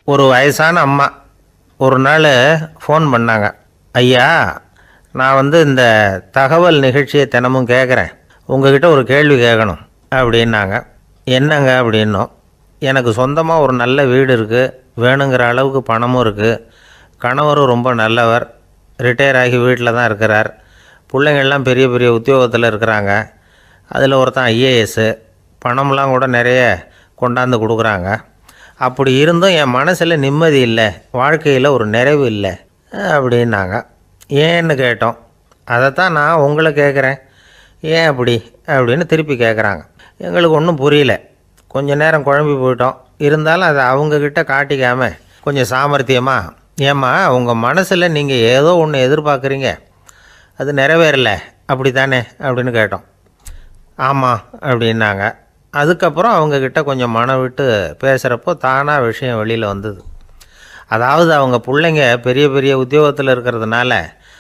ஒரு வயசான அம்மா ஒரு நாள் ஃபோன் பண்ணாங்க. ஐயா, நான் இந்த தகவல் நிகழ்ச்சியை தினமும் கேட்குறேன், உங்ககிட்ட ஒரு கேள்வி கேட்கணும் அப்படின்னாங்க. என்னங்க அப்படின்னோம். எனக்கு சொந்தமாக ஒரு நல்ல வீடு இருக்குது, வேணுங்கிற அளவுக்கு பணமும் இருக்குது, கணவரும் ரொம்ப நல்லவர், ரிட்டையர் ஆகி வீட்டில் தான் இருக்கிறார், பிள்ளைங்கள்லாம் பெரிய பெரிய உத்தியோகத்தில் இருக்கிறாங்க, அதில் ஒருத்தன் ஐஏஎஸ்ஸு, பணம்லாம் கூட நிறைய கொண்டாந்து கொடுக்குறாங்க. அப்படி இருந்தும் என் மனசில் நிம்மதி இல்லை, வாழ்க்கையில் ஒரு நிறைவு இல்லை அப்படின்னாங்க. ஏன்னு கேட்டோம். அதைத்தான் நான் உங்களை கேட்குறேன், ஏன் அப்படி அப்படின்னு திருப்பி கேட்குறாங்க. எங்களுக்கு ஒன்றும் புரியல, கொஞ்சம் நேரம் குழம்பி போயிட்டோம். இருந்தாலும் அதை அவங்கக்கிட்ட காட்டிக்காமல் கொஞ்சம் சாமர்த்தியமாக, ஏம்மா உங்கள் மனசில் நீங்கள் ஏதோ ஒன்று எதிர்பார்க்குறீங்க, அது நிறைவேறலை அப்படி தானே அப்படின்னு கேட்டோம். ஆமாம் அப்படின்னாங்க. அதுக்கப்புறம் அவங்கக்கிட்ட கொஞ்சம் மனம் விட்டு பேசுகிறப்போ தானாக விஷயம் வெளியில் வந்தது. அதாவது அவங்க பிள்ளைங்க பெரிய பெரிய உத்தியோகத்தில் இருக்கிறதுனால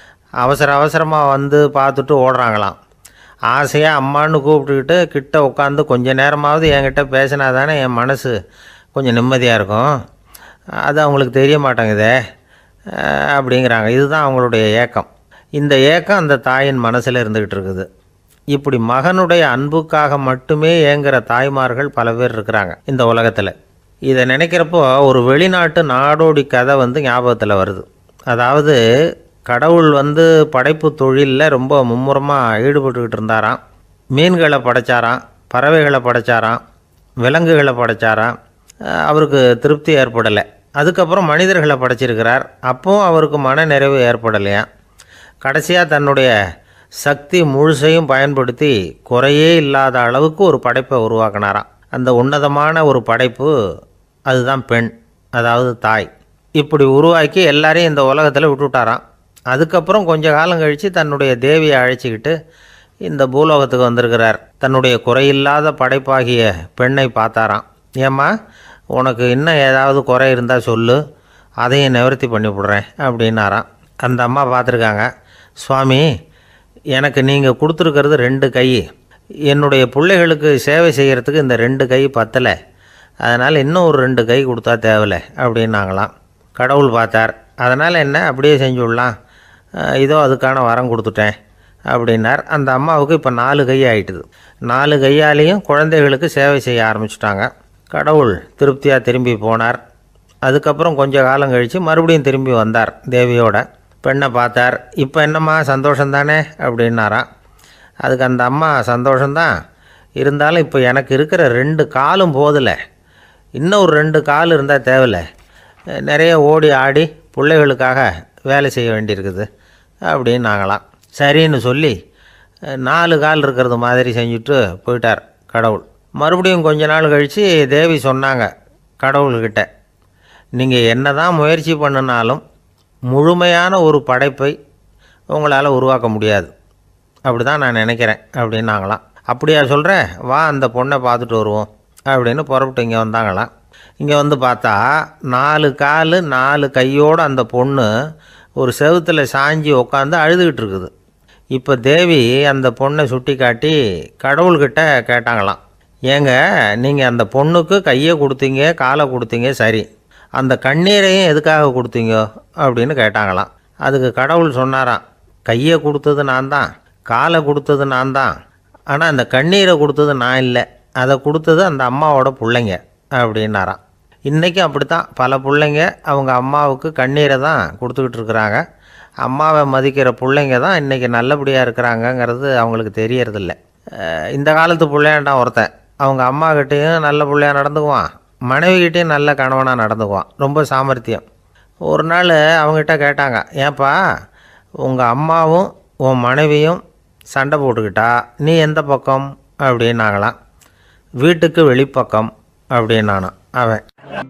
அவசரமாக பார்த்துட்டு ஓடுறாங்களாம். ஆசையாக அம்மான்னு கூப்பிட்டுக்கிட்டு கிட்ட உட்காந்து கொஞ்சம் நேரமாவது என்கிட்ட பேசினா தானே என் மனசு கொஞ்சம் நிம்மதியாக இருக்கும், அது அவங்களுக்கு தெரிய மாட்டேங்குதே அப்படிங்கிறாங்க. இதுதான் அவங்களுடைய ஏக்கம். இந்த ஏக்கம் அந்த தாயின் மனசில் இருந்துக்கிட்டு இருக்குது. இப்படி மகனுடைய அன்புக்காக மட்டுமே ஏங்குகிற தாய்மார்கள் பல பேர் இருக்கிறாங்க இந்த உலகத்தில். இதை நினைக்கிறப்போ ஒரு வெளிநாட்டு நாடோடி கதை ஞாபகத்தில் வருது. அதாவது கடவுள் படைப்பு தொழிலில் ரொம்ப மும்முரமாக ஈடுபட்டுக்கிட்டு இருந்தாராம். மீன்களை படைச்சாராம், பறவைகளை படைச்சாராம், விலங்குகளை படைச்சாராம். அவருக்கு திருப்தி ஏற்படலை. அதுக்கப்புறம் மனிதர்களை படைச்சிருக்கிறார். அப்போவும் அவருக்கு மன நிறைவு ஏற்படலையாம். கடைசியாக தன்னுடைய சக்தி முழுசையும் பயன்படுத்தி குறையே இல்லாத அளவுக்கு ஒரு படைப்பை உருவாக்கினாராம். அந்த உன்னதமான ஒரு படைப்பு அதுதான் பெண், அதாவது தாய். இப்படி உருவாக்கி எல்லாரையும் இந்த உலகத்தில் விட்டுவிட்டாராம். அதுக்கப்புறம் கொஞ்ச காலம் கழித்து தன்னுடைய தேவியை அழைச்சிக்கிட்டு இந்த பூலோகத்துக்கு வந்திருக்கிறார். தன்னுடைய குறையில்லாத படைப்பாகிய பெண்ணை பார்த்தாராம். ஏம்மா, உனக்கு இன்னும் ஏதாவது குறை இருந்தால் சொல்லு, அதையும் நிவர்த்தி பண்ணிவிடுறேன் அப்படின்னாராம். அந்த அம்மா பார்த்துருக்காங்க. சுவாமி, எனக்கு நீங்கள் கொடுத்துருக்கிறது 2 கை, என்னுடைய பிள்ளைகளுக்கு சேவை செய்கிறதுக்கு இந்த 2 கை பத்தலை, அதனால் இன்னும் ஒரு 2 கை கொடுத்தா தேவலை அப்படின்னாங்களாம். கடவுள் பார்த்தார். அதனால் என்ன, அப்படியே செஞ்சு விடலாம், இதோ அதுக்கான வரம் கொடுத்துட்டேன் அப்படின்னார். அந்த அம்மாவுக்கு இப்போ 4 கை ஆகிட்டுது. 4 கையாலேயும் குழந்தைகளுக்கு சேவை செய்ய ஆரம்பிச்சிட்டாங்க. கடவுள் திருப்தியாக திரும்பி போனார். அதுக்கப்புறம் கொஞ்சம் காலம் கழித்து மறுபடியும் திரும்பி வந்தார் தேவியோட. பெண்ணை பார்த்தார். இப்போ என்னம்மா சந்தோஷந்தானே அப்படின்னாராம். அதுக்கு அந்த அம்மா, சந்தோஷந்தான், இருந்தாலும் இப்போ எனக்கு இருக்கிற 2 காலும் போதில்லை, இன்னும் ஒரு 2 கால் இருந்தால் தேவையில்லை, நிறைய ஓடி ஆடி பிள்ளைகளுக்காக வேலை செய்ய வேண்டியிருக்குது அப்படின்னாங்களாம். சரின்னு சொல்லி 4 கால் இருக்கிறது மாதிரி செஞ்சுட்டு போயிட்டார் கடவுள். மறுபடியும் கொஞ்ச நாள் கழித்து தேவி சொன்னாங்க கடவுள்கிட்ட, நீங்கள் என்ன தான் முயற்சி பண்ணினாலும் முழுமையான ஒரு படைப்பை உங்களால் உருவாக்க முடியாது, அப்படி தான் நான் நினைக்கிறேன் அப்படின்னாங்களாம். அப்படியா சொல்கிறேன், வா அந்த பொண்ணை பார்த்துட்டு வருவோம் அப்படின்னு புறப்பட்டு இங்கே வந்தாங்களாம். இங்கே பார்த்தா 4 கால் 4 கையோடு அந்த பொண்ணு ஒரு செவுத்தில் சாஞ்சி உட்காந்து அழுதுகிட்டு இருக்குது. இப்போ தேவி அந்த பொண்ணை சுட்டி காட்டி கடவுள்கிட்ட கேட்டாங்களாம், ஏங்க நீங்கள் அந்த பொண்ணுக்கு கையை கொடுத்தீங்க, காலை கொடுத்தீங்க, சரி, அந்த கண்ணீரையும் எதுக்காக கொடுத்தீங்க அப்படின்னு கேட்டாங்களாம். அதுக்கு கடவுள் சொன்னாராம், கையை கொடுத்தது நான் தான், காலை கொடுத்தது நான் தான், ஆனால் அந்த கண்ணீரை கொடுத்தது நான் இல்லை, அதை கொடுத்தது அந்த அம்மாவோட பிள்ளைங்க அப்படின்னாராம். இன்றைக்கும் அப்படி தான் பல பிள்ளைங்க அவங்க அம்மாவுக்கு கண்ணீரை தான் கொடுத்துக்கிட்டு இருக்கிறாங்க. அம்மாவை மதிக்கிற பிள்ளைங்க தான் இன்றைக்கி நல்லபடியாக இருக்கிறாங்கங்கிறது அவங்களுக்கு தெரியறதில்ல. இந்த காலத்து பிள்ளையாண்டான் ஒருத்தன், அவங்க அம்மாக்கிட்டேயும் நல்ல பிள்ளையாக நடந்துக்குவான், மனைவிக்கிட்டேயும் நல்ல கணவனாக நடந்துக்குவான், ரொம்ப சாமர்த்தியம். ஒரு நாள் அவங்ககிட்ட கேட்டாங்க, ஏன்பா உங்கள் அம்மாவும் உன் மனைவியும் சண்டை போட்டுக்கிட்டா நீ எந்த பக்கம் அப்படின்னாங்களாம். வீட்டுக்கு வெளிப்பக்கம் அப்படின்னானான் அவன்.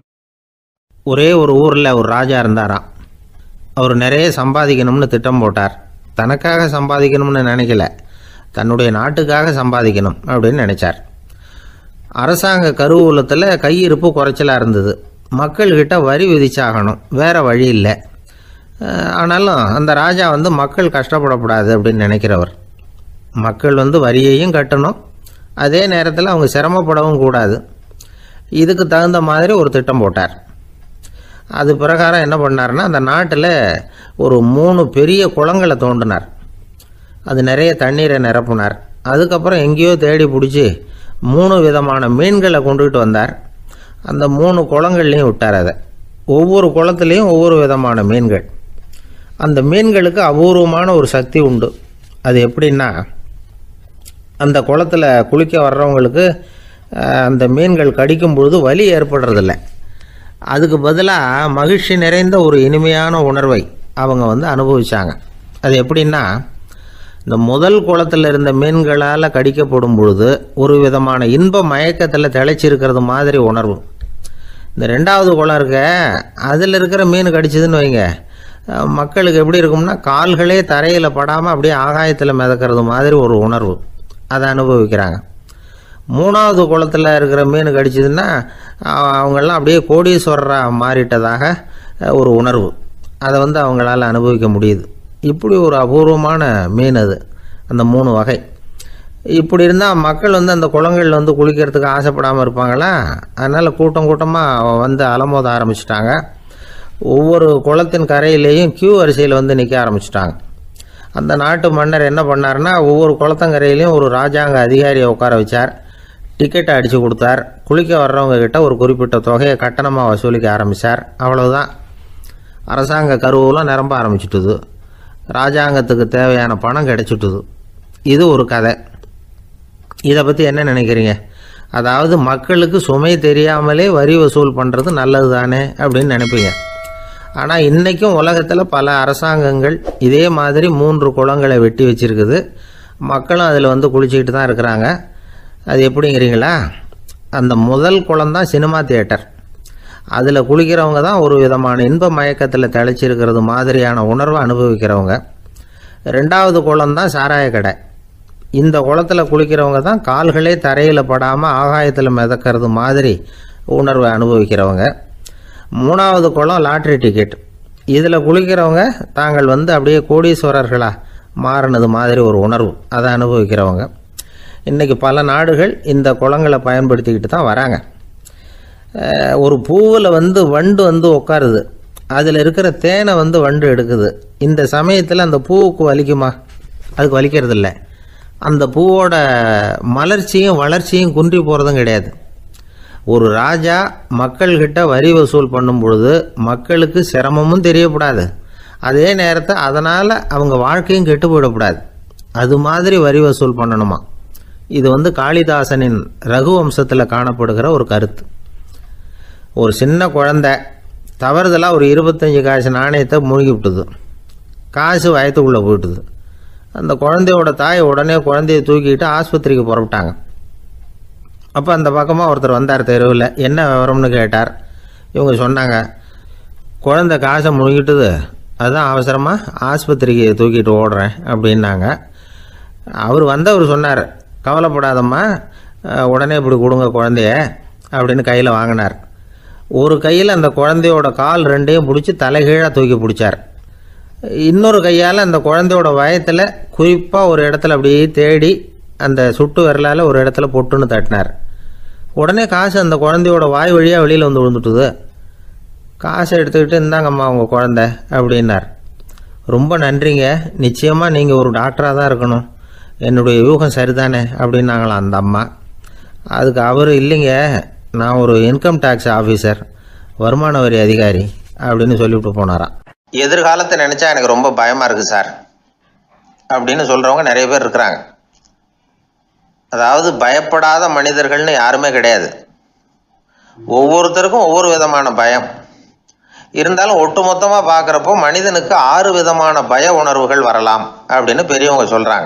ஒரே ஒரு ஊரில் ஒரு ராஜா இருந்தாராம். அவர் நிறைய சம்பாதிக்கணும்னு திட்டம் போட்டார். தனக்காக சம்பாதிக்கணும்னு நினைக்கல, தன்னுடைய நாட்டுக்காக சம்பாதிக்கணும் அப்படின்னு நினச்சார். அரசாங்க கருவூலத்தில் கையிருப்பு குறைச்சலாக இருந்தது. மக்கள்கிட்ட வரி விதிச்சாகணும், வேறு வழி இல்லை. ஆனாலும் அந்த ராஜா மக்கள் கஷ்டப்படக்கூடாது அப்படின்னு நினைக்கிறவர். மக்கள் வரியையும் கட்டணும், அதே நேரத்தில் அவங்க சிரமப்படவும் கூடாது. இதுக்கு தகுந்த மாதிரி ஒரு திட்டம் போட்டார். அது பிரகாரம் என்ன பண்ணார்னா, அந்த நாட்டில் ஒரு 3 பெரிய குளங்களை தோண்டினார். அது நிறைய தண்ணீரை நிரப்புனார். அதுக்கப்புறம் எங்கேயோ தேடி பிடிச்சி 3 விதமான மீன்களை கொண்டுகிட்டு வந்தார். அந்த 3 குளங்கள்லையும் விட்டார். அதை ஒவ்வொரு குளத்துலேயும் ஒவ்வொரு விதமான மீன்கள். அந்த மீன்களுக்கு அபூர்வமான ஒரு சக்தி உண்டு. அது எப்படின்னா, அந்த குளத்தில் குளிக்க வர்றவங்களுக்கு அந்த மீன்கள் கடிக்கும் பொழுது வலி ஏற்படுறதில்ல. அதுக்கு பதிலாக மகிழ்ச்சி நிறைந்த ஒரு இனிமையான உணர்வை அவங்க அனுபவித்தாங்க. அது எப்படின்னா, இந்த முதல் குளத்தில் இருந்த மீன்களால் கடிக்கப்படும் பொழுது ஒரு விதமான இன்ப மயக்கத்தில் திளைச்சிருக்கிறது மாதிரி உணர்வு. இந்த 2வது குளம் இருக்க, அதில் இருக்கிற மீன் கடிச்சதுன்னு வைங்க, மக்களுக்கு எப்படி இருக்கும்னா, கால்களே தரையில் படாமல் அப்படியே ஆகாயத்தில் மிதக்கிறது மாதிரி ஒரு உணர்வு. அதை அனுபவிக்கிறாங்க. 3வது குளத்தில் இருக்கிற மீன் கடிச்சதுன்னா அவங்கெல்லாம் அப்படியே கோடீஸ்வரராக மாறிட்டதாக ஒரு உணர்வு. அதை அவங்களால அனுபவிக்க முடியுது. இப்படி ஒரு அபூர்வமான மீன் அது, அந்த 3 வகை. இப்படி இருந்தால் மக்கள் அந்த குளங்களில் குளிக்கிறதுக்கு ஆசைப்படாமல் இருப்பாங்களா? அதனால் கூட்டம் கூட்டமாக அலமோத ஆரம்பிச்சிட்டாங்க. ஒவ்வொரு குளத்தின் கரையிலேயும் கியூ வரிசையில் நிற்க ஆரம்பிச்சிட்டாங்க. அந்த நாட்டு மன்னர் என்ன பண்ணார்னா, ஒவ்வொரு குளத்தங்கரையிலையும் ஒரு ராஜாங்க அதிகாரியை உட்கார வச்சார். டிக்கெட்டை அடித்து கொடுத்தார். குளிக்க வர்றவங்க கிட்ட ஒரு குறிப்பிட்ட தொகையை கட்டணமாக வசூலிக்க ஆரம்பித்தார். அவ்வளவுதான். அரசாங்க கருவூலம் நிரம்ப ஆரம்பிச்சுட்டுது. ராஜாங்கத்துக்கு தேவையான பணம் கிடைச்சிட்டுது. இது ஒரு கதை. இதை பற்றி என்ன நினைக்கிறீங்க? அதாவது மக்களுக்கு சுமை தெரியாமலே வரி வசூல் பண்ணுறது நல்லது தானே அப்படின்னு நினைப்பீங்க. ஆனால் இன்றைக்கும் உலகத்தில் பல அரசாங்கங்கள் இதே மாதிரி 3 குளங்களை வெட்டி வச்சுருக்குது. மக்களும் அதில் குளிச்சுக்கிட்டு தான் இருக்கிறாங்க. அது எப்படிங்கிறீங்களா? அந்த முதல் குளம் தான் சினிமா தியேட்டர். அதில் குளிக்கிறவங்க தான் ஒரு விதமான இன்ப மயக்கத்தில் திளைச்சிருக்கிறது மாதிரியான உணர்வை அனுபவிக்கிறவங்க. 2வது குளம் தான் சாராய கடை. இந்த குளத்தில் குளிக்கிறவங்க தான் கால்களே தரையில் படாமல் ஆகாயத்தில் மிதக்கிறது மாதிரி உணர்வை அனுபவிக்கிறவங்க. 3வது குளம் லாட்ரி டிக்கெட். இதில் குளிக்கிறவங்க தாங்கள் அப்படியே கோடீஸ்வரர்களாக மாறினது மாதிரி ஒரு உணர்வு, அதை அனுபவிக்கிறவங்க. இன்றைக்கி பல நாடுகள் இந்த குளங்களை பயன்படுத்திக்கிட்டு தான் வராங்க. ஒரு பூவில் வண்டு உட்காருது. அதில் இருக்கிற தேனை வண்டு எடுக்குது. இந்த சமயத்தில் அந்த பூவுக்கு வலிக்குமா? அதுக்கு வலிக்கிறது இல்லை. அந்த பூவோட மலர்ச்சியும் வளர்ச்சியும் குன்றி போகிறதும் கிடையாது. ஒரு ராஜா மக்கள்கிட்ட வரி வசூல் பண்ணும் பொழுது மக்களுக்கு சிரமமும் தெரியக்கூடாது, அதே நேரத்தை அதனால் அவங்க வாழ்க்கையும் கெட்டு போயிடக்கூடாது. அது மாதிரி வரி வசூல் பண்ணணுமா. இது காளிதாசனின் ரகுவம்சத்தில் காணப்படுகிற ஒரு கருத்து. ஒரு சின்ன குழந்தை தவறுதலாக ஒரு 25 காசு நாணயத்தை மூழ்கி விட்டுது. காசு வயத்துக்குள்ளே போயிட்டுது. அந்த குழந்தையோட தாய் உடனே குழந்தையை தூக்கிட்டு ஆஸ்பத்திரிக்கு புறப்பட்டாங்க. அப்போ அந்த பக்கமாக ஒருத்தர் வந்தார் தெருவில். என்ன விவரம்னு கேட்டார். இவங்க சொன்னாங்க, குழந்தை காசை முழுங்கிட்டுது, அதுதான் அவசரமாக ஆஸ்பத்திரிக்கு தூக்கிட்டு ஓடுறேன் அப்படின்னாங்க. அவர் சொன்னார், கவலைப்படாதம்மா, உடனே இப்படி கொடுங்க குழந்தைய அப்படின்னு கையில் வாங்கினார். ஒரு கையில் அந்த குழந்தையோட கால் 2ஐயும் பிடிச்சி தலைகீழாக தூக்கி பிடிச்சார். இன்னொரு கையால் அந்த குழந்தையோட வயத்தில் குறிப்பாக ஒரு இடத்துல அப்படியே தேடி அந்த சுட்டு விரலால் ஒரு இடத்துல பொட்டுன்னு தட்டினார். உடனே காசு அந்த குழந்தையோட வாய் வழியாக வெளியில் விழுந்துட்டுது. காசை எடுத்துக்கிட்டு, இந்தாங்கம்மா உங்கள் குழந்தை அப்படின்னார். ரொம்ப நன்றிங்க, நிச்சயமாக நீங்கள் ஒரு டாக்டராக தான் இருக்கணும், என்னுடைய யூகம் சரிதானே அப்படின்னாங்களாம் அந்த அம்மா. அதுக்கு அவர், இல்லைங்க, நான் ஒரு இன்கம் டேக்ஸ் ஆஃபீஸர், வருமான வரி அதிகாரி அப்படின்னு சொல்லிவிட்டு போனாராம். எதிர்காலத்தை நினச்சா எனக்கு ரொம்ப பயமாக இருக்குது சார் அப்படின்னு சொல்கிறவங்க நிறைய பேர் இருக்கிறாங்க. அதாவது பயப்படாத மனிதர்கள்னு யாருமே கிடையாது. ஒவ்வொருத்தருக்கும் ஒவ்வொரு விதமான பயம் இருந்தாலும் ஒட்டுமொத்தமாக பார்க்குறப்போ மனிதனுக்கு 6 விதமான பய உணர்வுகள் வரலாம் அப்படின்னு பெரியவங்க சொல்கிறாங்க.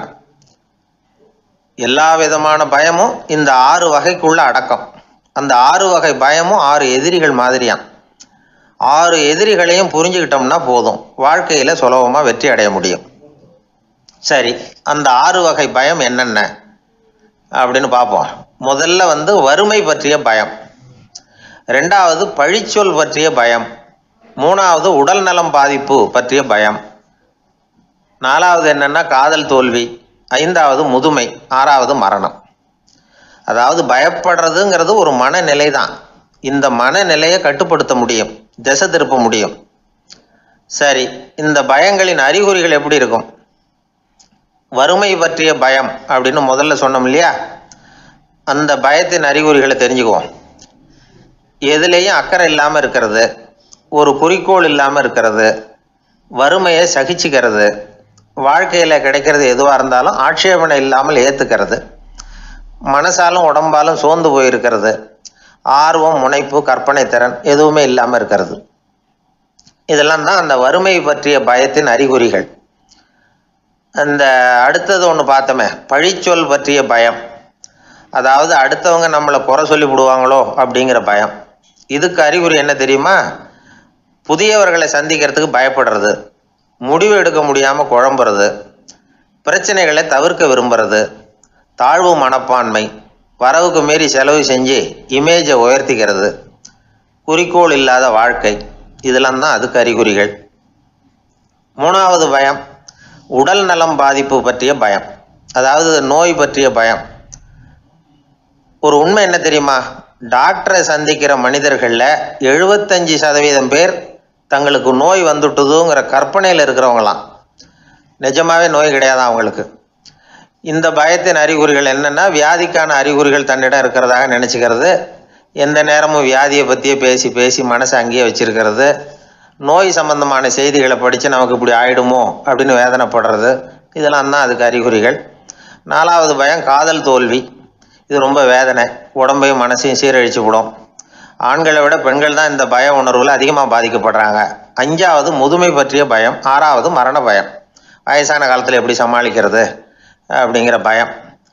எல்லா விதமான பயமும் இந்த 6 வகைக்குள்ள அடக்கம். அந்த 6 வகை பயமும் 6 எதிரிகள் மாதிரியாம். 6 எதிரிகளையும் புரிஞ்சுக்கிட்டோம்னா போதும், வாழ்க்கையில் சுலபமாக வெற்றி அடைய முடியும். சரி, அந்த 6 வகை பயம் என்னென்ன அப்படின்னு பார்ப்போம். முதல்ல வறுமை பற்றிய பயம், 2வது பழிச்சொல் பற்றிய பயம், 3வது உடல் நலம் பாதிப்பு பற்றிய பயம், 4வது என்னன்னா காதல் தோல்வி, 5வது முதுமை, 6வது மரணம். அதாவது பயப்படுறதுங்கிறது ஒரு மனநிலை தான். இந்த மனநிலையை கட்டுப்படுத்த முடியும். திசை திருப்ப முடியும். சரி, இந்த பயங்களின் அறிகுறிகள் எப்படி இருக்கும்? வறுமை பற்றிய பயம் அப்படின்னு முதல்ல சொன்னோம் இல்லையா, அந்த பயத்தின் அறிகுறிகளை தெரிஞ்சுக்குவோம். எதுலேயும் அக்கறை இல்லாமல் இருக்கிறது, ஒரு குறிக்கோள் இல்லாமல் இருக்கிறது, வறுமையை சகிச்சுக்கிறது, வாழ்க்கையில் கிடைக்கிறது எதுவாக இருந்தாலும் ஆட்சேபனை இல்லாமல் ஏற்றுக்கிறது, மனசாலும் உடம்பாலும் சோர்ந்து போயிருக்கிறது, ஆர்வம், முனைப்பு, கற்பனை திறன் எதுவுமே இல்லாமல் இருக்கிறது. இதெல்லாம் தான் அந்த வறுமை பற்றிய பயத்தின் அறிகுறிகள். அந்த அடுத்தது ஒன்று பார்த்தோமே, பழிச்சொல் பற்றிய பயம். அதாவது அடுத்தவங்க நம்மளை குறை சொல்லி விடுவாங்களோ அப்படிங்கிற பயம். இதுக்கு அறிகுறி என்ன தெரியுமா? புதியவர்களை சந்திக்கிறதுக்கு பயப்படுறது, முடிவு எடுக்க முடியாமல் குழம்புறது, பிரச்சனைகளை தவிர்க்க விரும்புறது, தாழ்வு மனப்பான்மை, வரவுக்கு மீறி செலவு செஞ்சு இமேஜை உயர்த்திக்கிறது, குறிக்கோள் இல்லாத வாழ்க்கை. இதெல்லாம் தான் அதுக்கு அறிகுறிகள். மூணாவது பயம் உடல் நலம் பாதிப்பு பற்றிய பயம், அதாவது நோய் பற்றிய பயம். ஒரு உண்மை என்ன தெரியுமா? டாக்டரை சந்திக்கிற மனிதர்களில் 75% பேர் தங்களுக்கு நோய் வந்துட்டுதுங்கிற கற்பனையில் இருக்கிறவங்களாம். நிஜமாவே நோய் கிடையாதான் அவங்களுக்கு. இந்த பயத்தின் அறிகுறிகள் என்னென்னா, வியாதிக்கான அறிகுறிகள் தன்னிடம் இருக்கிறதாக நினச்சிக்கிறது, எந்த நேரமும் வியாதியை பற்றியே பேசி பேசி மனசை அங்கேயே வச்சிருக்கிறது, நோய் சம்பந்தமான செய்திகளை படித்து நமக்கு இப்படி ஆயிடுமோ அப்படின்னு வேதனைப்படுறது. இதெல்லாம் தான் அதுக்கு அறிகுறிகள். நாலாவது பயம் காதல் தோல்வி. இது ரொம்ப வேதனை, உடம்பையும் மனசையும் சீரழிச்சு விடும். ஆண்களை விட பெண்கள் தான் இந்த பய உணர்வில் அதிகமாக பாதிக்கப்படுறாங்க. அஞ்சாவது முதுமை பற்றிய பயம். ஆறாவது மரண பயம், வயசான காலத்தில் எப்படி சமாளிக்கிறது அப்படிங்கிற பயம்.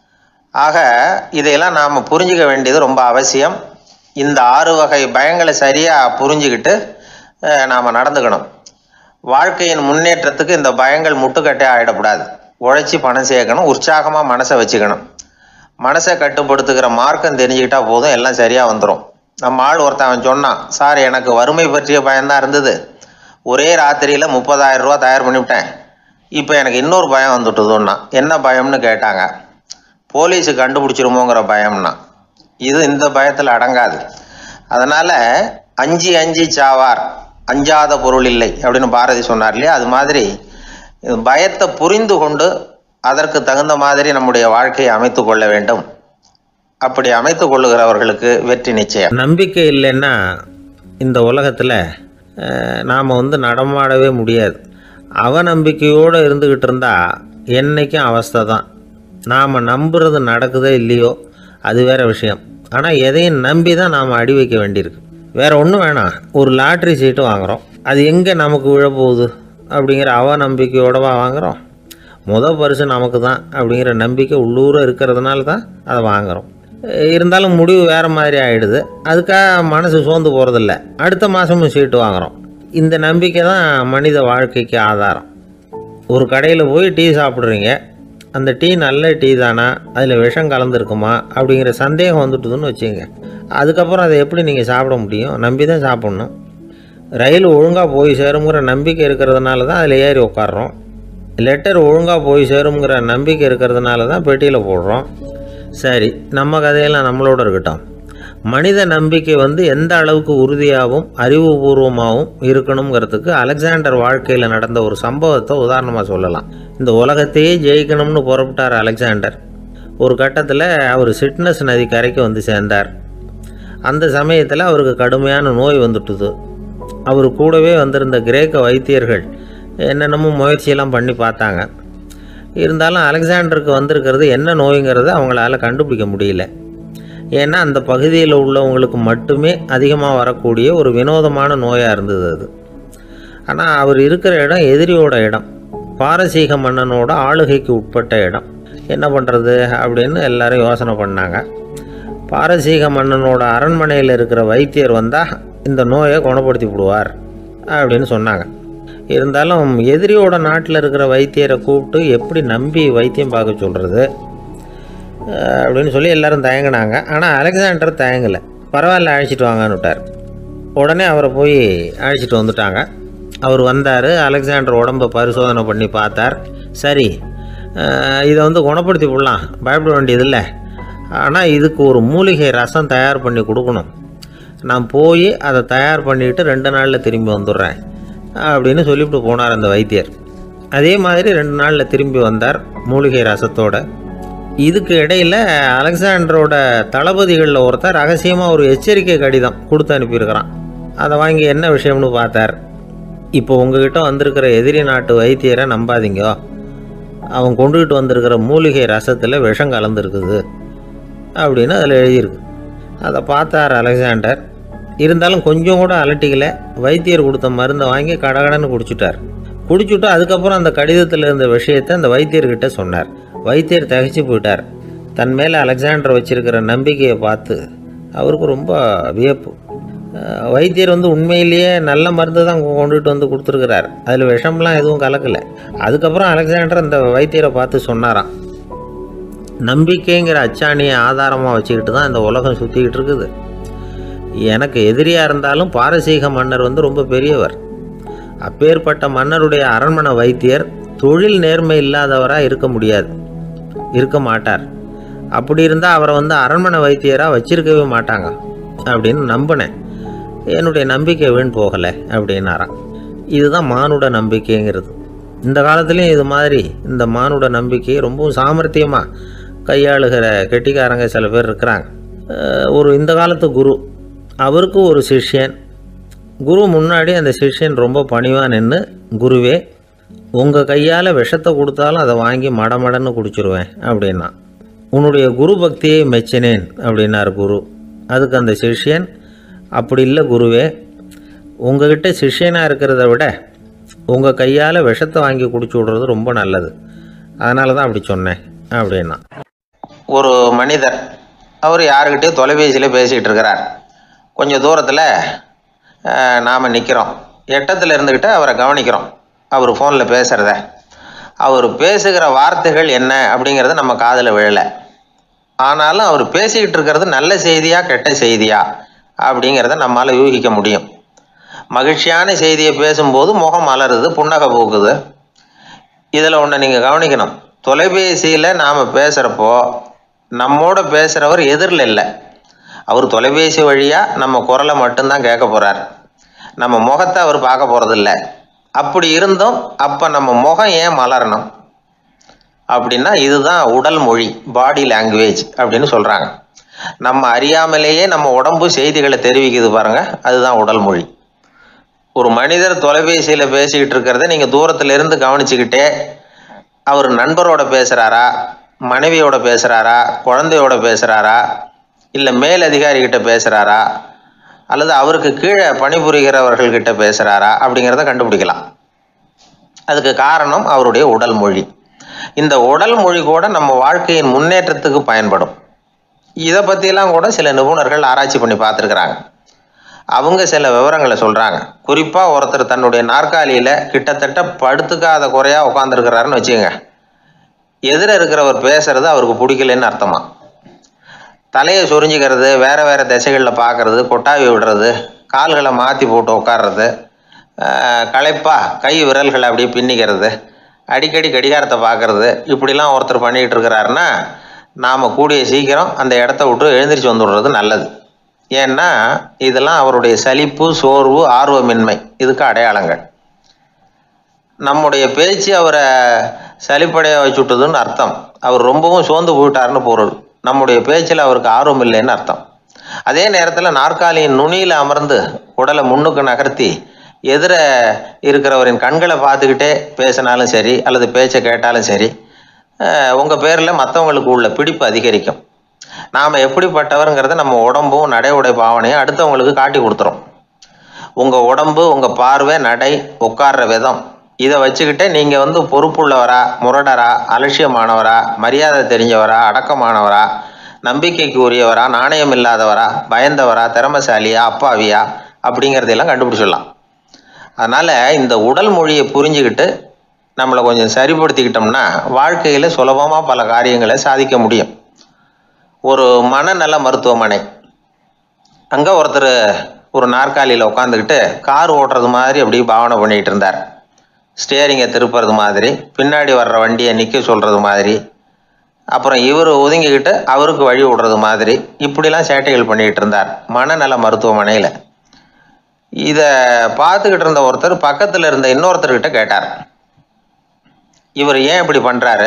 ஆக இதையெல்லாம் நாம் புரிஞ்சிக்க வேண்டியது ரொம்ப அவசியம். இந்த 6 வகை பயங்களை சரியாக புரிஞ்சுக்கிட்டு நாம் நடந்துக்கணும். வாழ்க்கையின் முன்னேற்றத்துக்கு இந்த பயங்கள் முட்டுக்கட்டே ஆகிடக்கூடாது. உழைச்சி பணம் சேர்க்கணும், உற்சாகமாக மனசை வச்சுக்கணும். மனசை கட்டுப்படுத்துகிற மார்க்கம் தெரிஞ்சுக்கிட்டா போதும், எல்லாம் சரியாக வந்துடும். நம்ம ஆள் ஒருத்தன் சொன்னான், சார் எனக்கு வறுமை பற்றிய பயம்தான் இருந்தது, ஒரே ராத்திரியில் 30,000 ரூபா தயார் பண்ணிவிட்டேன், இப்போ எனக்கு இன்னொரு பயம் வந்துட்டுதுன்னா. என்ன பயம்னு கேட்டாங்க. போலீஸு கண்டுபிடிச்சிருமோங்கிற பயம்னா. இது இந்த பயத்தில் அடங்காது. அதனால் அஞ்சி அஞ்சி சாவார், அஞ்சாத பொருள் இல்லை அப்படின்னு பாரதி சொன்னார் இல்லையா, அது மாதிரி பயத்தை புரிந்து கொண்டு அதற்கு தகுந்த மாதிரி நம்முடைய வாழ்க்கையை அமைத்து கொள்ள வேண்டும். அப்படி அமைத்து கொள்ளுகிறவர்களுக்கு வெற்றி நிச்சயம். நம்பிக்கை இல்லைன்னா இந்த உலகத்தில் நாம் நடமாடவே முடியாது. அவநம்பிக்கையோடு இருந்துக்கிட்டு இருந்தால் என்றைக்கும் அவஸ்தை தான். நாம் நம்புறது நடக்குதோ இல்லையோ அது வேறு விஷயம். ஆனால் எதையும் நம்பி தான் நாம் அடி வைக்க வேண்டியிருக்கு. வேறு ஒன்றும் வேணாம், ஒரு லாட்ரி சீட்டு வாங்குகிறோம், அது எங்கே நமக்கு விழப்போகுது அப்படிங்கிற அவநம்பிக்கையோடவா வாங்குகிறோம்? பரிசு நமக்கு தான் அப்படிங்கிற நம்பிக்கை உள்ளூர இருக்கிறதுனால தான் அதை வாங்குகிறோம். இருந்தாலும் முடிவு வேறு மாதிரி ஆகிடுது, அதுக்காக மனசு சோர்ந்து போகிறதில்ல, அடுத்த மாதமும் சீட்டு வாங்குகிறோம். இந்த நம்பிக்கை தான் மனித வாழ்க்கைக்கு ஆதாரம். ஒரு கடையில் போய் டீ சாப்பிட்றீங்க, அந்த டீ நல்ல டீ தானா, அதில் விஷம் கலந்துருக்குமா அப்படிங்கிற சந்தேகம் வந்துட்டுதுன்னு வச்சுங்க. அதுக்கப்புறம் அதை எப்படி நீங்கள் சாப்பிட முடியும்? நம்பி தான் சாப்பிட்ணும். ரயில் ஒழுங்காக போய் சேருங்கிற நம்பிக்கை இருக்கிறதுனால தான் அதில் ஏறி உட்காடுறோம். லெட்டர் ஒழுங்காக போய் சேருங்கிற நம்பிக்கை இருக்கிறதுனால தான் பெட்டியில் போடுறோம். சரி, நம்ம கதையெல்லாம் நம்மளோட இருக்கட்டும். மனித நம்பிக்கை எந்த அளவுக்கு உறுதியாகவும் அறிவுபூர்வமாகவும் இருக்கணுங்கிறதுக்கு அலெக்சாண்டர் வாழ்க்கையில் நடந்த ஒரு சம்பவத்தை உதாரணமாக சொல்லலாம். இந்த உலகத்தையே ஜெயிக்கணும்னு புறப்பட்டார் அலெக்சாண்டர். ஒரு கட்டத்தில் அவர் சிட்னஸ் நதி கரைக்கு சேர்ந்தார். அந்த சமயத்தில் அவருக்கு கடுமையான நோய் வந்துட்டுது. அவர் கூடவே வந்திருந்த கிரேக்க வைத்தியர்கள் என்னென்னமோ முயற்சியெல்லாம் பண்ணி பார்த்தாங்க. இருந்தாலும் அலெக்சாண்டருக்கு வந்திருக்கிறது என்ன நோய்ங்கிறத அவங்களால கண்டுபிடிக்க முடியல. ஏன்னா அந்த பகுதியில் உள்ளவங்களுக்கு மட்டுமே அதிகமாக வரக்கூடிய ஒரு வினோதமான நோயாக இருந்தது அது. ஆனால் அவர் இருக்கிற இடம் எதிரியோட இடம், பாரசீக மன்னனோட ஆளுகைக்கு உட்பட்ட இடம். என்ன பண்ணுறது அப்படின்னு எல்லாரும் யோசனை பண்ணாங்க. பாரசீக மன்னனோட அரண்மனையில் இருக்கிற வைத்தியர் வந்தால் இந்த நோயை குணப்படுத்தி விடுவார் அப்படின்னு சொன்னாங்க. இருந்தாலும் எதிரியோட நாட்டில் இருக்கிற வைத்தியரை கூப்பிட்டு எப்படி நம்பி வைத்தியம் பார்க்க சொல்கிறது அப்படின்னு சொல்லி எல்லோரும் தயங்கினாங்க. ஆனால் அலெக்சாண்டர் தயங்கலை. பரவாயில்ல, அழைச்சிட்டு வாங்கன்னு விட்டார். உடனே அவரை போய் அழைச்சிட்டு வந்துட்டாங்க. அவர் வந்தார். அலெக்சாண்டர் உடம்பை பரிசோதனை பண்ணி பார்த்தார். சரி, இதை குணப்படுத்தி விடலாம், பயப்பட வேண்டியதில்லை. ஆனால் இதுக்கு ஒரு மூலிகை ரசம் தயார் பண்ணி கொடுக்கணும். நான் போய் அதை தயார் பண்ணிவிட்டு 2 நாளில் திரும்பி வந்துடுறேன் அப்படின்னு சொல்லிவிட்டு போனார் அந்த வைத்தியர். அதே மாதிரி 2 நாளில் திரும்பி வந்தார் மூலிகை ரசத்தோட. இதுக்கு இடையில் அலெக்சாண்டரோட தளபதிகளில் ஒருத்தர் ரகசியமாக ஒரு எச்சரிக்கை கடிதம் கொடுத்து அனுப்பியிருக்கிறான். அதை வாங்கி என்ன விஷயம்னு பார்த்தார். இப்போ உங்ககிட்ட வந்திருக்கிற எதிரி நாட்டு வைத்தியரை நம்பாதீங்க, அவன் கொண்டுகிட்டு வந்திருக்கிற மூலிகை ரசத்தில் விஷம் கலந்துருக்குது அப்படின்னு அதில் எழுதியிருக்கு. அதை பார்த்தார் அலெக்சாண்டர். இருந்தாலும் கொஞ்சம் கூட அலட்டிக்கலை. வைத்தியர் கொடுத்த மருந்தை வாங்கி கடகடன்னு குடிச்சுட்டு அதுக்கப்புறம் அந்த கடிதத்தில் இருந்த விஷயத்தை அந்த வைத்தியர்கிட்ட சொன்னார். வைத்தியர் திகைச்சு போயிட்டார். தன் மேலே அலெக்சாண்டர் வச்சிருக்கிற நம்பிக்கையை பார்த்து அவருக்கு ரொம்ப வியப்பு. வைத்தியர் உண்மையிலேயே நல்ல மருந்து தான் கொண்டுகிட்டு வந்து கொடுத்துருக்கிறார், அதில் விஷம்லாம் எதுவும் கலக்கலை. அதுக்கப்புறம் அலெக்சாண்டர் அந்த வைத்தியரை பார்த்து சொன்னாராம், நம்பிக்கைங்கிற அச்சாணியை ஆதாரமாக வச்சுக்கிட்டு தான் இந்த உலகம் சுற்றிக்கிட்டு இருக்குது. எனக்கு எதிரியாக இருந்தாலும் பாரசீக மன்னர் ரொம்ப பெரியவர். அப்பேற்பட்ட மன்னருடைய அரண்மனை வைத்தியர் தொழில் நேர்மை இல்லாதவராக இருக்க மாட்டார். அப்படி இருந்தால் அவரை அரண்மனை வைத்தியராக வச்சிருக்கவே மாட்டாங்க அப்படின்னு நம்பினேன். என்னுடைய நம்பிக்கை வீண் போகலை அப்படின்னாராம். இதுதான் மானுட நம்பிக்கைங்கிறது. இந்த காலத்துலேயும் இது மாதிரி இந்த மானுட நம்பிக்கையை ரொம்பவும் சாமர்த்தியமாக கையாளுகிற கெட்டிக்காரங்க சில பேர் இருக்கிறாங்க. இந்த காலத்து குரு, அவருக்கு ஒரு சிஷ்யன். குரு முன்னாடி அந்த சிஷ்யன் ரொம்ப பணிவாக நின்று, குருவே உங்கள் கையால் விஷத்தை கொடுத்தாலும் அதை வாங்கி மடமடன்னு குடிச்சிருவேன் அப்படின்னா. உன்னுடைய குரு பக்தியை மெச்சினேன் அப்படின்னார் குரு. அதுக்கு அந்த சிஷ்யன், அப்படி இல்லை குருவே, உங்ககிட்ட சிஷ்யனாக இருக்கிறத விட உங்கள் கையால் விஷத்தை வாங்கி குடிச்சு விடுறது ரொம்ப நல்லது, அதனால தான் அப்படி சொன்னேன் அப்படின்னா. ஒரு மனிதர், அவர் யாருக்கிட்டே தொலைபேசியில் பேசிகிட்டு இருக்கிறார். கொஞ்சம் தூரத்தில் நாம் நிற்கிறோம். எட்டத்தில் இருந்துக்கிட்டு அவரை கவனிக்கிறோம். அவர் ஃபோனில் பேசுகிறத, அவர் பேசுகிற வார்த்தைகள் என்ன அப்படிங்கிறது நம்ம காதில் விழலை. ஆனாலும் அவர் பேசிக்கிட்டு இருக்கிறது நல்ல செய்தியா கெட்ட செய்தியா அப்படிங்கிறத நம்மளால் யூகிக்க முடியும். மகிழ்ச்சியான செய்தியை பேசும்போது முகம் மலருது, புன்னகை பூக்குது. இதில் ஒன்று நீங்கள் கவனிக்கணும், தொலைபேசியில் நாம் பேசுகிறப்போ நம்மோட பேசுகிறவர் எதிரில் இல்லை. அவர் தொலைபேசி வழியாக நம்ம குரலை மட்டும்தான் கேட்க போகிறார், நம்ம முகத்தை அவர் பார்க்க போகிறதில்ல. அப்படி இருந்தும் அப்போ நம்ம முகம் ஏன் மலரணும் அப்படின்னா, இதுதான் உடல் மொழி, பாடி லாங்குவேஜ் அப்படின்னு சொல்கிறாங்க. நம்ம அறியாமலேயே நம்ம உடம்பு செய்திகளை தெரிவிக்குது பாருங்கள், அதுதான் உடல் மொழி. ஒரு மனிதர் தொலைபேசியில் பேசிக்கிட்டு இருக்கிறத நீங்கள் தூரத்தில் இருந்து கவனிச்சுக்கிட்டே, அவர் நண்பரோட பேசுகிறாரா, மனைவியோட பேசுகிறாரா, குழந்தையோட பேசுகிறாரா, இல்லை மேலதிகாரிகிட்ட பேசுகிறாரா, அல்லது அவருக்கு கீழே பணிபுரிகிறவர்கள்கிட்ட பேசுகிறாரா அப்படிங்கிறத கண்டுபிடிக்கலாம். அதுக்கு காரணம் அவருடைய உடல் மொழி. இந்த உடல் மொழி கூட நம்ம வாழ்க்கையின் முன்னேற்றத்துக்கு பயன்படும். இதை பற்றியெல்லாம் கூட சில நிபுணர்கள் ஆராய்ச்சி பண்ணி பார்த்துருக்குறாங்க. அவங்க சில விவரங்களை சொல்கிறாங்க. குறிப்பாக ஒருத்தர் தன்னுடைய நாற்காலியில் கிட்டத்தட்ட படுத்துக்காத குறையாக உட்காந்துருக்கிறாருன்னு வச்சுக்கோங்க. எதிர இருக்கிறவர் பேசுகிறது அவருக்கு பிடிக்கலன்னு அர்த்தமா. தலையை சொரிஞ்சிக்கிறது, வேறு வேறு திசைகளில் பார்க்குறது, கொட்டாவி விடுறது, கால்களை மாற்றி போட்டு உட்கார்றது, களைப்பாக கை விரல்களை அப்படியே பின்னிக்கிறது, அடிக்கடி கடிகாரத்தை பார்க்குறது, இப்படிலாம் ஒருத்தர் பண்ணிகிட்டு இருக்கிறாருன்னா நாம் கூடிய சீக்கிரம் அந்த இடத்த விட்டு எழுந்திரிச்சு வந்துடுறது நல்லது. ஏன்னா இதெல்லாம் அவருடைய சலிப்பு, சோர்வு, ஆர்வமின்மை, இதுக்கு அடையாளங்கள். நம்முடைய பேச்சு அவரை சலிப்படைய வச்சுட்டதுன்னு அர்த்தம். அவர் ரொம்பவும் சோர்ந்து போயிட்டாருன்னு பொருள். நம்முடைய பேச்சில் அவருக்கு ஆர்வம் இல்லைன்னு அர்த்தம். அதே நேரத்தில் நாற்காலியின் நுனியில் அமர்ந்து உடலை முன்னுக்கு நகர்த்தி எதிர இருக்கிறவரின் கண்களை பார்த்துக்கிட்டே பேசினாலும் சரி, அல்லது பேச்சை கேட்டாலும் சரி, உங்கள் பேரில் மற்றவங்களுக்கு உள்ள பிடிப்பு அதிகரிக்கும். நாம் எப்படிப்பட்டவருங்கிறத நம்ம உடம்பும் நடை உடை பாவனையும் அடுத்தவங்களுக்கு காட்டி கொடுத்துரும். உங்கள் உடம்பு, உங்கள் பார்வை, நடை, உட்கார்ற விதம், இதை வச்சுக்கிட்டே நீங்கள் பொறுப்புள்ளவரா, முரடரா, அலட்சியமானவரா, மரியாதை தெரிஞ்சவரா, அடக்கமானவரா, நம்பிக்கைக்கு உரியவரா, நாணயம் இல்லாதவரா, பயந்தவரா, திறமைசாலியா, அப்பாவியா அப்படிங்கிறதையெல்லாம் கண்டுபிடிச்சிடலாம். அதனால் இந்த உடல் மொழியை புரிஞ்சுக்கிட்டு நம்மளை கொஞ்சம் சரிப்படுத்திக்கிட்டோம்னா வாழ்க்கையில் சுலபமாக பல காரியங்களை சாதிக்க முடியும். ஒரு மனநல மருத்துவமனை, அங்கே ஒருத்தர் ஒரு நாற்காலியில் உட்காந்துக்கிட்டு கார் ஓட்டுறது மாதிரி அப்படி பாவனை பண்ணிக்கிட்டு இருந்தார். ஸ்டியரிங்கை திருப்புறது மாதிரி, பின்னாடி வர்ற வண்டியை நிற்க சொல்கிறது மாதிரி, அப்புறம் இவர் ஒதுங்கிக்கிட்டு அவருக்கு வழி விடுறது மாதிரி இப்படிலாம் சேட்டைகள் பண்ணிக்கிட்டு இருந்தார் மனநல மருத்துவமனையில். இதை பார்த்துக்கிட்டு இருந்த ஒருத்தர் பக்கத்தில் இருந்த இன்னொருத்தர்கிட்ட கேட்டார், இவர் ஏன் இப்படி பண்ணுறாரு,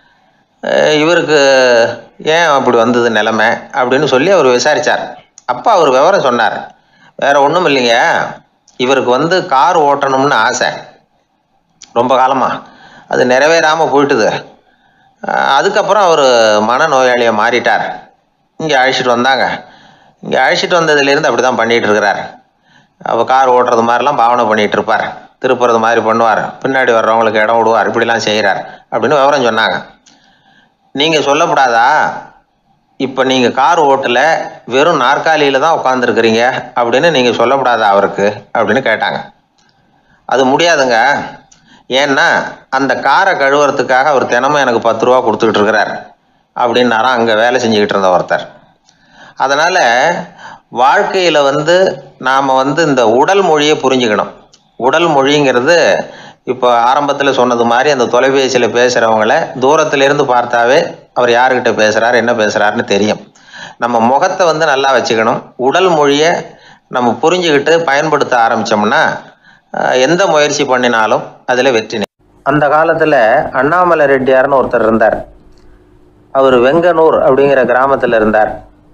இவருக்கு ஏன் அப்படி வந்தது நிலைமை அப்படின்னு சொல்லி அவர் விசாரித்தார். அப்போ அவர் விவரம் சொன்னார். வேறு ஒன்றும் இல்லைங்க, இவருக்கு கார் ஓட்டணும்னு ஆசை ரொம்ப காலமாக, அது நிறைவேறாமல் போயிட்டுது. அதுக்கப்புறம் அவர் மனநோயாளியை மாறிட்டார். இங்கே அழைச்சிட்டு வந்தாங்க. இங்கே அழைச்சிட்டு வந்ததுலேருந்து அப்படி தான் பண்ணிகிட்டு இருக்கிறார். அவர் கார் ஓட்டுறது மாதிரிலாம் பாவனை பண்ணிகிட்டு இருப்பார், திருப்புறது மாதிரி பண்ணுவார், பின்னாடி வர்றவங்களுக்கு இடம் விடுவார், இப்படிலாம் செய்கிறார் அப்படின்னு விவரம் சொன்னாங்க. நீங்கள் சொல்லக்கூடாதா, இப்போ நீங்கள் கார் ஓட்டலை, வெறும் நாற்காலியில் தான் உட்காந்துருக்குறீங்க அப்படின்னு நீங்கள் சொல்லக்கூடாதா அவருக்கு அப்படின்னு கேட்டாங்க. அது முடியாதுங்க, ஏன்னா அந்த காரை கழுவுறதுக்காக அவர் தினமும் எனக்கு 10 ரூபா கொடுத்துக்கிட்டு இருக்கிறார் அப்படின்னாராம் அங்கே வேலை செஞ்சுக்கிட்டு இருந்த ஒருத்தர். அதனால் வாழ்க்கையில் நாம் இந்த உடல் மொழியை புரிஞ்சுக்கணும். உடல் மொழிங்கிறது இப்போ ஆரம்பத்தில் சொன்னது மாதிரி அந்த தொலைபேசியில் பேசுகிறவங்கள தூரத்திலேருந்து பார்த்தாவே அவர் யாருக்கிட்ட பேசுகிறார் என்ன பேசுகிறாருன்னு தெரியும். நம்ம முகத்தை நல்லா வச்சுக்கணும். உடல் மொழியை நம்ம புரிஞ்சுக்கிட்டு பயன்படுத்த ஆரம்பித்தோம்னா எந்த முயற்சி பண்ணினாலும் அதில் வெற்றி. அந்த காலத்தில் அண்ணாமலை ரெட்டியார்னு ஒருத்தர் இருந்தார். அவர் வெங்கனூர் அப்படிங்கிற கிராமத்தில் இருந்தார்.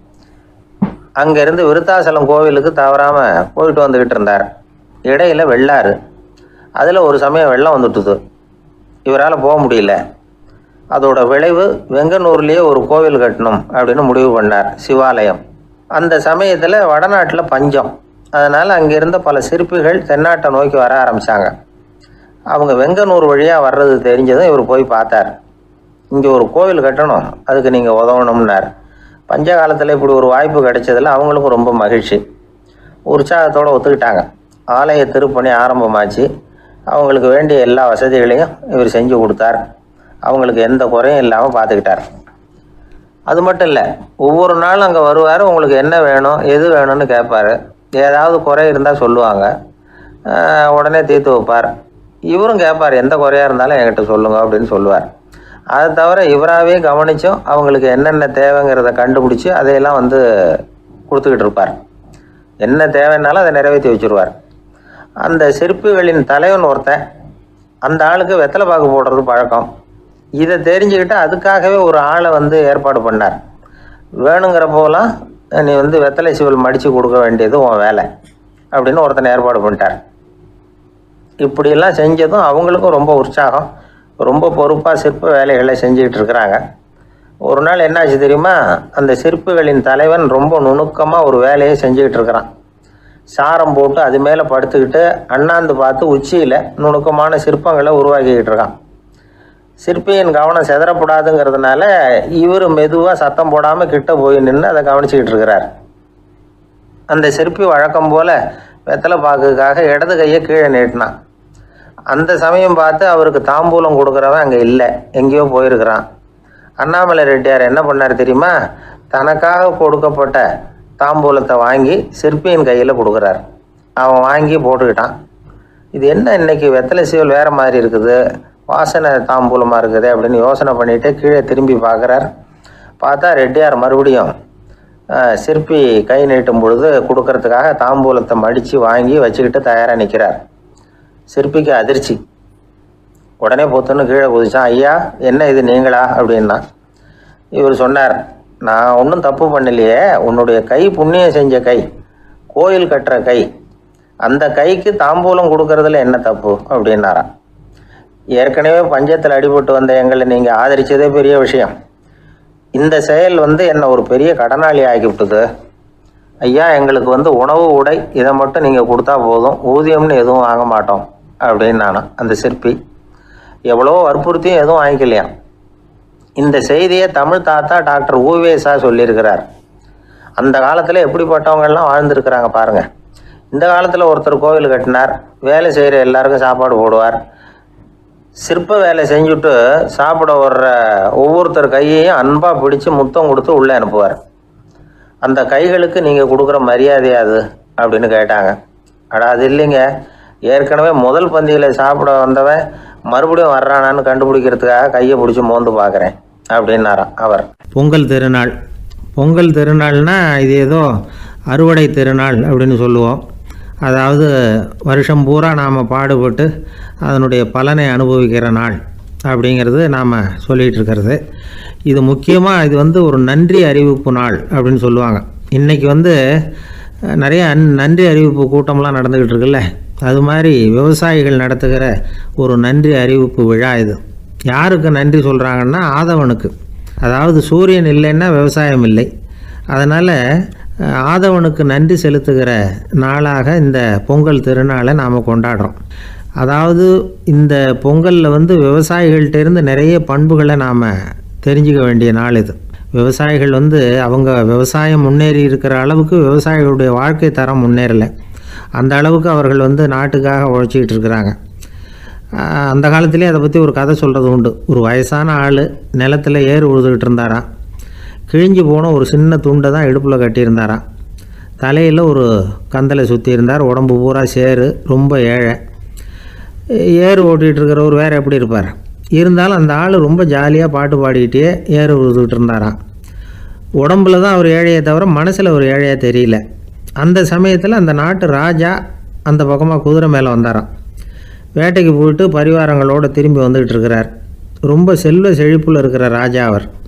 அங்கேருந்து விருத்தாசலம் கோவிலுக்கு தவறாமல் போயிட்டு வந்துக்கிட்டு இருந்தார். இடையில வெள்ளாறு, அதில் ஒரு சமயம் வெள்ளம் வந்துட்டுது. இவரால் போக முடியல. அதோட விளைவு வெங்கனூர்லேயே ஒரு கோவில் கட்டணும் அப்படின்னு முடிவு பண்ணார், சிவாலயம். அந்த சமயத்தில் வடநாட்டில் பஞ்சம். அதனால் அங்கே இருந்த பல சிற்பிகள் தென்னாட்டை நோக்கி வர ஆரம்பித்தாங்க. அவங்க வெங்கனூர் வழியாக வர்றது தெரிஞ்சதும் இவர் போய் பார்த்தார். இங்கே ஒரு கோவில் கட்டணும், அதுக்கு நீங்கள் உதவணும்னார். பஞ்ச காலத்தில் இப்படி ஒரு வாய்ப்பு கிடைச்சதில் அவங்களுக்கும் ரொம்ப மகிழ்ச்சி. உற்சாகத்தோடு ஒத்துக்கிட்டாங்க. ஆலய திருப்பணி ஆரம்பமாச்சு. அவங்களுக்கு வேண்டிய எல்லா வசதிகளையும் இவர் செஞ்சு கொடுத்தார். அவங்களுக்கு எந்த குறையும் இல்லாமல் பார்த்துக்கிட்டார். அது மட்டும் இல்லை, ஒவ்வொரு நாளும் அங்கே வருவார். உங்களுக்கு என்ன வேணும் எது வேணும்னு கேட்பார். ஏதாவது குறை இருந்தால் சொல்லுவாங்க, உடனே தீர்த்து வைப்பார். இவரும் கேட்பார், எந்த குறையாக இருந்தாலும் என்கிட்ட சொல்லுங்க அப்படின்னு சொல்லுவார். அதை தவிர இவராகவே கவனித்தும் அவங்களுக்கு என்னென்ன தேவைங்கிறத கண்டுபிடிச்சி அதையெல்லாம் கொடுத்துக்கிட்டு இருப்பார். என்ன தேவைன்னாலும் அதை நிறைவேற்றி வச்சுருவார். அந்த சிற்பிகளின் தலைவன் ஒருத்தன், அந்த ஆளுக்கு வெத்தலை பாக்கு போடுறது பழக்கம். இதை தெரிஞ்சுக்கிட்டு அதுக்காகவே ஒரு ஆளை ஏற்பாடு பண்ணார். வேணுங்கிறப்போலாம் நீ வெத்தலை சிவல் மடித்து கொடுக்க வேண்டியது உன் வேலை அப்படின்னு ஒருத்தனை ஏற்பாடு பண்ணிட்டார். இப்படியெல்லாம் செஞ்சதும் அவங்களுக்கும் ரொம்ப உற்சாகம். ரொம்ப பொறுப்பாக சிற்ப வேலைகளை செஞ்சுக்கிட்டு இருக்கிறாங்க. ஒரு நாள் என்னாச்சு தெரியுமா, அந்த சிற்பிகளின் தலைவன் ரொம்ப நுணுக்கமாக ஒரு வேலையை செஞ்சுக்கிட்டு இருக்கிறான். சாரம் போட்டு அது மேலே படுத்துக்கிட்டு அண்ணாந்து பார்த்து உச்சியில் நுணுக்கமான சிற்பங்களை உருவாக்கிக்கிட்டு இருக்கான். சிற்பியின் கவனம் செதறப்படாதுங்கிறதுனால இவர் மெதுவாக சத்தம் போடாமல் கிட்ட போய் நின்று அதை கவனிச்சிக்கிட்டு இருக்கிறார். அந்த சிற்பி வழக்கம் போல் வெத்தலை பாக்குக்காக இடது கையை கீழே நீட்டினான். அந்த சமயம் பார்த்து அவருக்கு தாம்பூலம் கொடுக்குறவன் அங்கே இல்லை, எங்கேயோ போயிருக்கிறான். அண்ணாமலை ரெட்டியார் என்ன பண்ணார் தெரியுமா, தனக்காக கொடுக்கப்பட்ட தாம்பூலத்தை வாங்கி சிற்பியின் கையில் கொடுக்குறார். அவன் வாங்கி போட்டுக்கிட்டான். இது என்ன இன்னைக்கு வெத்தலை சீவல் வேறு மாதிரி இருக்குது, வாசனை தாம்பூலமாக இருக்குது அப்படின்னு யோசனை பண்ணிவிட்டு கீழே திரும்பி பார்க்குறார். பார்த்தா ரெட்டியார் மறுபடியும் சிற்பி கை நீட்டும் பொழுது கொடுக்கறதுக்காக தாம்பூலத்தை மடித்து வாங்கி வச்சுக்கிட்டு தயாராக நிற்கிறார். சிற்பிக்கு அதிர்ச்சி. உடனே பொத்துன்னு கீழே குதிச்சான். ஐயா, என்ன இது நீங்களா அப்படின்னா. இவர் சொன்னார், நான் ஒன்றும் தப்பு பண்ணலையே, உன்னுடைய கை புண்ணியம் செஞ்ச கை, கோயில் கட்டுற கை, அந்த கைக்கு தாம்பூலம் கொடுக்கறதுல என்ன தப்பு அப்படின்னாராம். ஏற்கனவே பஞ்சத்தில் அடிபட்டு வந்த எங்களை நீங்கள் ஆதரித்ததே பெரிய விஷயம். இந்த செயல் என்னை ஒரு பெரிய கடனாளி ஆகிவிட்டது. ஐயா, எங்களுக்கு உணவு உடை இதை மட்டும் நீங்கள் கொடுத்தா போதும், ஊதியம்னு எதுவும் வாங்க மாட்டோம் அப்படின்னு நானும். அந்த சிற்பி எவ்வளோ வற்புறுத்தியும் எதுவும் வாங்கிக்கலையாம். இந்த செய்தியை தமிழ் தாத்தா டாக்டர் ஊவேசா சொல்லியிருக்கிறார். அந்த காலத்தில் எப்படிப்பட்டவங்கெல்லாம் வாழ்ந்துருக்கிறாங்க பாருங்கள். இந்த காலத்தில் ஒருத்தர் கோவில் கட்டினார், வேலை செய்கிற எல்லாருக்கும் சாப்பாடு போடுவார். சிற்ப வேலை செஞ்சுட்டு சாப்பிட வர்ற ஒவ்வொருத்தர் கையையும் அன்பாக பிடிச்சி முத்தம் கொடுத்து உள்ளே அனுப்புவார். அந்த கைகளுக்கு நீங்கள் கொடுக்குற மரியாதையாது அப்படின்னு கேட்டாங்க. அது இல்லைங்க, ஏற்கனவே முதல் பந்தியில் சாப்பிட வந்தவன் மறுபடியும் வர்றானான்னு கண்டுபிடிக்கிறதுக்காக கையை பிடிச்சி மோந்து பார்க்குறேன் அப்படின்னாராம் அவர். பொங்கல் திருநாள், பொங்கல் திருநாள்னா இது ஏதோ அறுவடை திருநாள் அப்படின்னு சொல்லுவோம். அதாவது வருஷம் பூரா நாம் பாடுபட்டு அதனுடைய பலனை அனுபவிக்கிற நாள் அப்படிங்கிறது நாம் சொல்லிகிட்டு இருக்கிறது. இது முக்கியமாக இது ஒரு நன்றி அறிவிப்பு நாள் அப்படின்னு சொல்லுவாங்க. இன்றைக்கி நிறைய நன்றி அறிவிப்பு கூட்டம்லாம் நடந்துக்கிட்டு இருக்குல்ல, அது மாதிரி விவசாயிகள் நடத்துகிற ஒரு நன்றி அறிவிப்பு விழா இது. யாருக்கு நன்றி சொல்கிறாங்கன்னா ஆதவனுக்கு. அதாவது சூரியன் இல்லைன்னா விவசாயம் இல்லை. அதனால் ஆதவனுக்கு நன்றி செலுத்துகிற நாளாக இந்த பொங்கல் திருநாளை நாம் கொண்டாடுறோம். அதாவது இந்த பொங்கலில் விவசாயிகள்கிட்டேருந்து நிறைய பண்புகளை நாம் தெரிஞ்சுக்க வேண்டிய நாள் இது. விவசாயிகள் அவங்க விவசாயம் முன்னேறி இருக்கிற அளவுக்கு விவசாயிகளுடைய வாழ்க்கை தரம் முன்னேறலை. அந்த அளவுக்கு அவர்கள் நாட்டுக்காக உழைச்சிக்கிட்டு இருக்கிறாங்க. அந்த காலத்திலே அதை பற்றி ஒரு கதை சொல்கிறது உண்டு. ஒரு வயசான ஆள் நிலத்தில் ஏறு உழுதுகிட்டு இருந்தாராம். கிழிஞ்சு போன ஒரு சின்ன துண்டை தான் இடுப்பில் கட்டியிருந்தாராம். தலையில் ஒரு கந்தலை சுற்றி இருந்தார். உடம்பு பூரா சேரு, ரொம்ப ஏழை. ஏறு ஓட்டிகிட்டு இருக்கிறவர் வேறு எப்படி இருப்பார்? இருந்தாலும் அந்த ஆள் ரொம்ப ஜாலியாக பாட்டு பாடிக்கிட்டே ஏறு உழுதுகிட்டு இருந்தாராம். உடம்புல தான் அவர் ஏழையை தவிர மனசில் ஒரு ஏழையாக தெரியல. அந்த சமயத்தில் அந்த நாட்டு ராஜா அந்த பக்கமாக குதிரை மேலே வந்தாராம். வேட்டைக்கு போயிட்டு பரிவாரங்களோடு திரும்பி வந்துக்கிட்டு இருக்கிறார். ரொம்ப செல்வ செழிப்பில் இருக்கிற ராஜா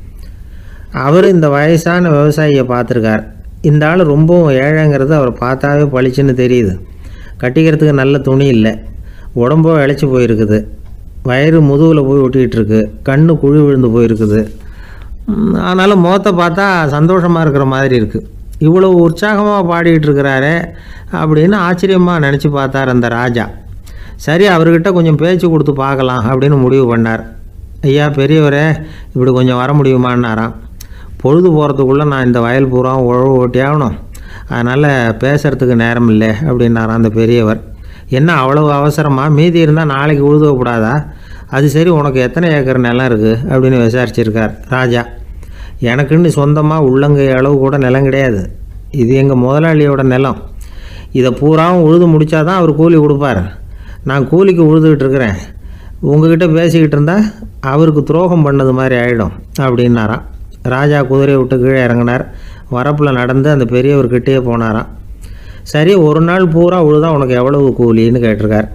அவர் இந்த வயசான விவசாயியை பார்த்துருக்கார். இந்த ஆள் ரொம்பவும் ஏழைங்கிறது அவர் பார்த்தாவே பளிச்சுன்னு தெரியுது. கட்டிக்கிறதுக்கு நல்ல துணி இல்லை, உடம்போ இழைச்சி போயிருக்குது, வயிறு முதுகில் போய் ஒட்டிக்கிட்டு இருக்கு, கண்ணு குழி விழுந்து போயிருக்குது. ஆனாலும் முகத்தை பார்த்தா சந்தோஷமாக இருக்கிற மாதிரி இருக்குது. இவ்வளோ உற்சாகமாக பாடிக்கிட்டு இருக்கிறாரே அப்படின்னு ஆச்சரியமாக நினச்சி பார்த்தார் அந்த ராஜா. சரி, அவர்கிட்ட கொஞ்சம் பேச்சு கொடுத்து பார்க்கலாம் அப்படின்னு முடிவு பண்ணார். ஐயா பெரியவரே, இப்படி கொஞ்சம் வர முடியுமான்னாராம். பொழுது போகிறதுக்குள்ளே நான் இந்த வயல் பூரா உழவு ஓட்டி ஆகணும், அதனால் பேசுகிறதுக்கு நேரம் இல்லை அப்படின்னாராம் அந்த பெரியவர். என்ன அவ்வளவு அவசரமாக? மீதி இருந்தால் நாளைக்கு உழுதக்கூடாதா? அது சரி, உனக்கு எத்தனை ஏக்கர் நிலம் இருக்குது அப்படின்னு விசாரிச்சிருக்கார் ராஜா. எனக்குன்னு சொந்தமாக உள்ளங்கை அளவு கூட நிலம் கிடையாது. இது எங்கள் முதலாளியோட நிலம். இதை பூராவும் உழுது முடித்தா தான் அவர் கூலி கொடுப்பார். நான் கூலிக்கு உழுதுகிட்டு இருக்கிறேன். உங்ககிட்ட பேசிக்கிட்டு இருந்தால் அவருக்கு துரோகம் பண்ணது மாதிரி ஆகிடும் அப்படின்னாராம். ராஜா குதிரையை விட்டு கீழே இறங்கினார். வரப்பில் நடந்து அந்த பெரியவர்கிட்டே போனாராம். சரி, ஒரு நாள் பூரா உழுதா உனக்கு எவ்வளவு கூலின்னு கேட்டிருக்கார்.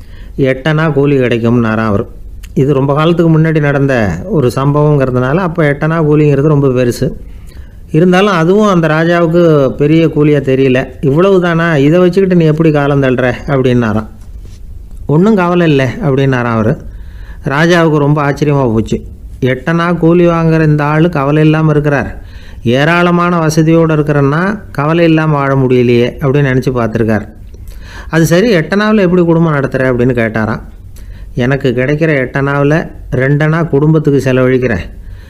8 அணா கூலி கிடைக்கும்னாராம் அவர். இது ரொம்ப காலத்துக்கு முன்னாடி நடந்த ஒரு சம்பவங்கிறதுனால அப்போ 8 அணா கூலிங்கிறது ரொம்ப பெருசு. இருந்தாலும் அதுவும் அந்த ராஜாவுக்கு பெரிய கூலியாக தெரியல. இவ்வளவு தானா, இதை வச்சுக்கிட்டு நீ எப்படி காலம் தள்ளுற அப்படின்னாராம். ஒன்றும் கவலை இல்லை அப்படின்னாராம் அவர். ராஜாவுக்கு ரொம்ப ஆச்சரியமாக போச்சு. 8 அணா கூலி வாங்குகிற இந்த ஆள் கவலை இல்லாமல் இருக்கிறார், ஏராளமான வசதியோடு இருக்கிறன்னா கவலை இல்லாமல் வாழ முடியலையே அப்படின்னு நினச்சி பார்த்துருக்கார். அது சரி, 8 அணாவில் எப்படி குடும்பம் நடத்துகிற அப்படின்னு கேட்டாராம். எனக்கு கிடைக்கிற 8 அணாவில் 2 அணா குடும்பத்துக்கு செலவழிக்கிறேன்,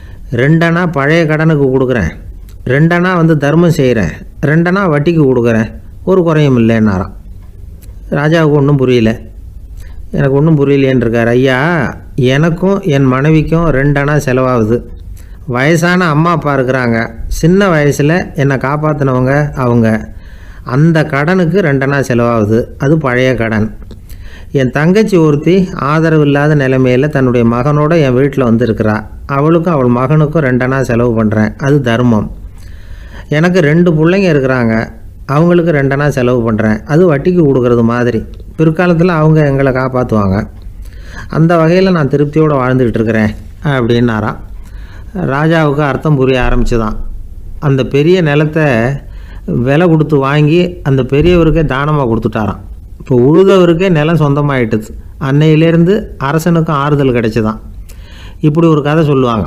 2 அணா பழைய கடனுக்கு கொடுக்குறேன், 2 அணா தர்மம் செய்கிறேன், 2 அணா வட்டிக்கு கொடுக்குறேன், ஒரு குறையும் இல்லைன்னாராம். ராஜாவுக்கு ஒன்றும் புரியல. எனக்கு ஒன்றும் புரியலேன்னு இருக்கார். ஐயா, எனக்கும் என் மனைவிக்கும் 2 அணா செலவாகுது. வயசான அம்மா அப்பா இருக்கிறாங்க, சின்ன வயசில் என்னை காப்பாற்றினவங்க அவங்க. அந்த கடனுக்கு 2 அணா செலவாகுது, அது பழைய கடன். என் தங்கச்சி ஒருத்தி ஆதரவு இல்லாத நிலைமையில் தன்னுடைய மகனோட என் வீட்டில் வந்திருக்கிறா. அவளுக்கும் அவள் மகனுக்கும் 2 அணா செலவு பண்ணுறேன், அது தர்மம். எனக்கு 2 பிள்ளைங்க இருக்கிறாங்க, அவங்களுக்கு 2 அணா செலவு பண்ணுறேன், அது வட்டிக்கு கொடுக்கறது மாதிரி. பிற்காலத்தில் அவங்க எங்களை காப்பாற்றுவாங்க. அந்த வகையில் நான் திருப்தியோடு வாழ்ந்துக்கிட்டு இருக்கிறேன் அப்படின்னாராம். ராஜாவுக்கு அர்த்தம் புரிய ஆரம்பிச்சுதான். அந்த பெரிய நிலத்தை விலை கொடுத்து வாங்கி அந்த பெரியவருக்கே தானமாக கொடுத்துட்டாராம். இப்போ உழுதவருக்கே நிலம் சொந்தமாகிட்டுது. அன்னையிலேருந்து அரசனுக்கும் ஆறுதல் கிடைச்சிதான். இப்படி ஒரு கதை சொல்லுவாங்க.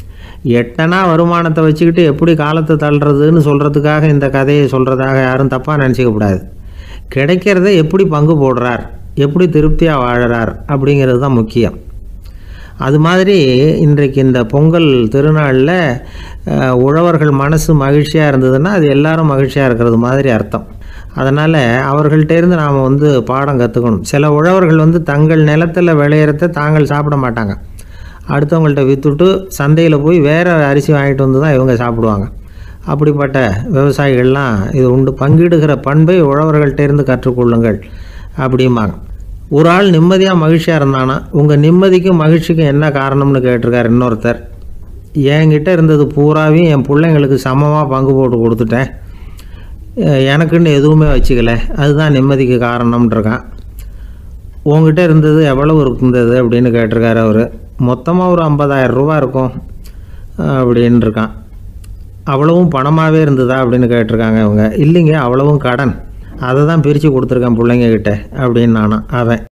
8 அணா வருமானத்தை வச்சுக்கிட்டு எப்படி காலத்தை தள்ளுறதுன்னு சொல்கிறதுக்காக இந்த கதையை சொல்கிறதாக யாரும் தப்பாக நினச்சிக்கக்கூடாது. கிடைக்கிறத எப்படி பங்கு போடுறார், எப்படி திருப்தியாக வாழறார் அப்படிங்கிறது தான் முக்கியம். அது மாதிரி இன்றைக்கு இந்த பொங்கல் திருநாளில் உழவர்கள் மனசு மகிழ்ச்சியாக இருந்ததுன்னா அது எல்லாரும் மகிழ்ச்சியாக இருக்கிறது மாதிரி அர்த்தம். அதனால் அவர்கள்ட்டேருந்து நாம் பாடம் கற்றுக்கணும். சில உழவர்கள் தங்கள் நிலத்தில் விளையிறத தாங்கள் சாப்பிட மாட்டாங்க, அடுத்தவங்கள்ட்ட விற்றுட்டு சந்தையில் போய் வேறு அரிசி வாங்கிட்டு வந்து தான் இவங்க சாப்பிடுவாங்க. அப்படிப்பட்ட விவசாயிகள்லாம் இது உண்டு. பங்கிடுகிற பண்பை உழவர்கள்ட்டேருந்து கற்றுக்கொள்ளுங்கள் அப்படிம்பாங்க. ஒரு ஆள் நிம்மதியாக மகிழ்ச்சியாக இருந்தானா உங்கள் நிம்மதிக்கும் மகிழ்ச்சிக்கும் என்ன காரணம்னு கேட்டிருக்கார் இன்னொருத்தர். என்கிட்ட இருந்தது பூராவையும் என் பிள்ளைங்களுக்கு சமமாக பங்கு போட்டு கொடுத்துட்டேன், எனக்குன்னு எதுவுமே வச்சுக்கல, அதுதான் நிம்மதிக்கு காரணம்ன்றிருக்கான். உங்ககிட்ட இருந்தது எவ்வளவு இருந்தது அப்படின்னு கேட்டிருக்காரு அவர். மொத்தமாக ஒரு 50,000 ரூபா இருக்கும் அப்படின்னு இருக்கான். அவ்வளவும் பணமாகவே இருந்ததா அப்படின்னு கேட்டிருக்காங்க இவங்க. இல்லைங்க, அவ்வளவும் கடன், அதை தான் பிரித்து கொடுத்துருக்கேன் பிள்ளைங்கக்கிட்ட அப்படின்னு நானா அவன்.